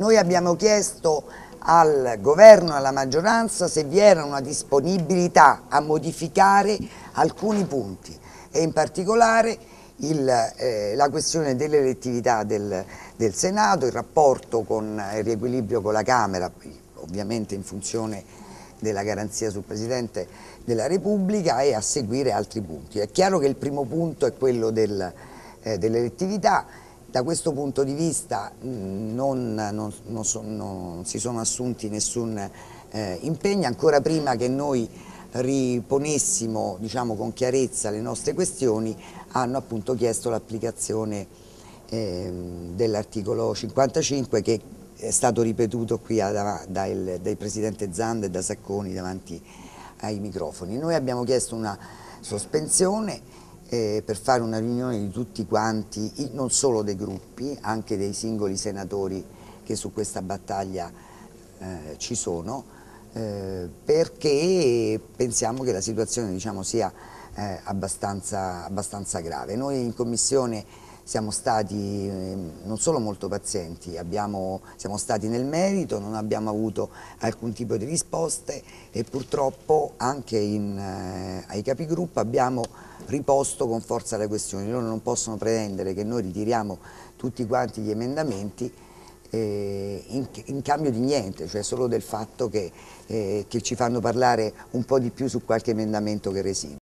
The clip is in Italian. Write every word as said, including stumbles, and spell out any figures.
Noi abbiamo chiesto al governo e alla maggioranza se vi era una disponibilità a modificare alcuni punti e in particolare il, eh, la questione dell'elettività del, del Senato, il rapporto con il riequilibrio con la Camera, ovviamente in funzione della garanzia sul Presidente della Repubblica, e a seguire altri punti. È chiaro che il primo punto è quello del, eh, dell'elettività. Da questo punto di vista non, non, non, so, non si sono assunti nessun eh, impegno, ancora prima che noi riponessimo, diciamo, con chiarezza le nostre questioni, hanno appunto chiesto l'applicazione eh, dell'articolo cinquantacinque, che è stato ripetuto qui da, da il, dal Presidente Zanda e da Sacconi davanti ai microfoni. Noi abbiamo chiesto una sospensione Eh, per fare una riunione di tutti quanti, non solo dei gruppi, anche dei singoli senatori che su questa battaglia eh, ci sono, eh, perché pensiamo che la situazione, diciamo, sia eh, abbastanza, abbastanza grave. Noi in Commissione siamo stati eh, non solo molto pazienti, abbiamo, siamo stati nel merito, non abbiamo avuto alcun tipo di risposte e purtroppo anche in, eh, ai capigruppo abbiamo riposto con forza le questioni. Loro non possono pretendere che noi ritiriamo tutti quanti gli emendamenti eh, in, in cambio di niente, cioè solo del fatto che, eh, che ci fanno parlare un po' di più su qualche emendamento che residua.